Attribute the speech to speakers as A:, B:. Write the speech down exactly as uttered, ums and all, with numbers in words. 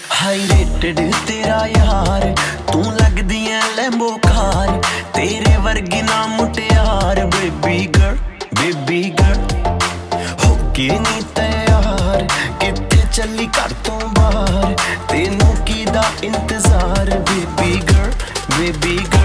A: High rated तेरा यार, तू लगदी है लैम्बो कार, तेरे वर्गी ना मुटियार। बेबी गर्ल बेबी गर्ल होके नी तैयार, किथे चली घर तो बाहर, तेनू की दा इंतजार। Baby girl baby girl